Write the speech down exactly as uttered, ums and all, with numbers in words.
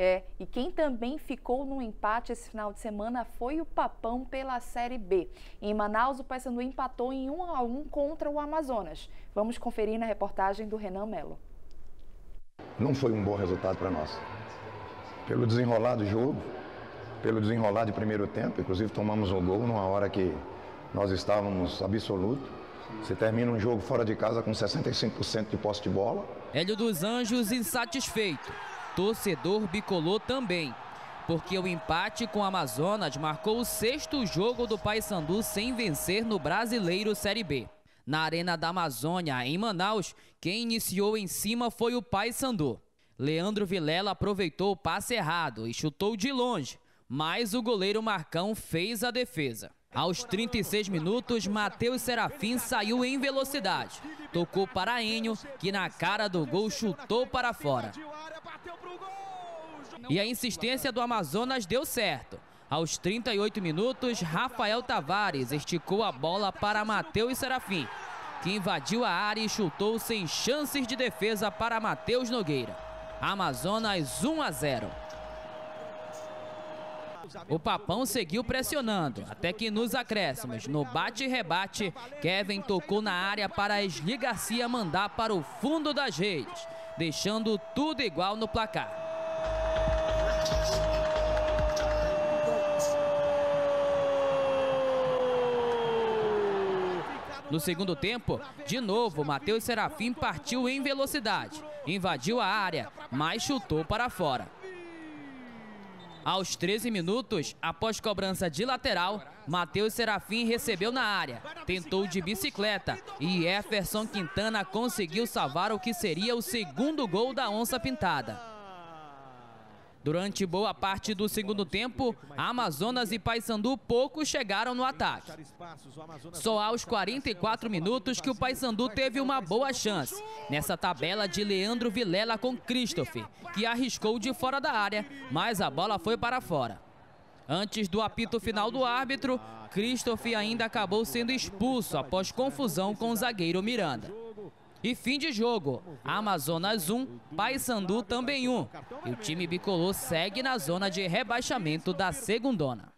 É, e quem também ficou no empate esse final de semana foi o Papão pela Série B. Em Manaus, o Paysandu empatou em um a um contra o Amazonas. Vamos conferir na reportagem do Renan Melo. Não foi um bom resultado para nós. Pelo desenrolar do jogo, pelo desenrolar de primeiro tempo, inclusive tomamos um gol numa hora que nós estávamos absoluto. Você termina um jogo fora de casa com sessenta e cinco por cento de posse de bola. Hélio dos Anjos insatisfeito. Torcedor bicolor também, porque o empate com o Amazonas marcou o sexto jogo do Paysandu sem vencer no Brasileiro Série B. Na Arena da Amazônia, em Manaus, quem iniciou em cima foi o Paysandu. Leandro Vilela aproveitou o passe errado e chutou de longe, mas o goleiro Marcão fez a defesa. Aos trinta e seis minutos, Matheus Serafim saiu em velocidade. Tocou para Enio, que na cara do gol chutou para fora. E a insistência do Amazonas deu certo. Aos trinta e oito minutos, Rafael Tavares esticou a bola para Matheus Serafim, que invadiu a área e chutou sem chances de defesa para Matheus Nogueira. Amazonas um a zero. O Papão seguiu pressionando, até que nos acréscimos, no bate e rebate, Kevin tocou na área para Esli Garcia mandar para o fundo das redes, deixando tudo igual no placar. No segundo tempo, de novo, Matheus Serafim partiu em velocidade, invadiu a área, mas chutou para fora. Aos treze minutos, após cobrança de lateral, Matheus Serafim recebeu na área, tentou de bicicleta e Jefferson Quintana conseguiu salvar o que seria o segundo gol da Onça Pintada. Durante boa parte do segundo tempo, Amazonas e Paysandu pouco chegaram no ataque. Só aos quarenta e quatro minutos que o Paysandu teve uma boa chance, nessa tabela de Leandro Vilela com Christopher, que arriscou de fora da área, mas a bola foi para fora. Antes do apito final do árbitro, Christopher ainda acabou sendo expulso após confusão com o zagueiro Miranda. E fim de jogo, Amazonas um, Paysandu também um. E o time bicolor segue na zona de rebaixamento da segundona.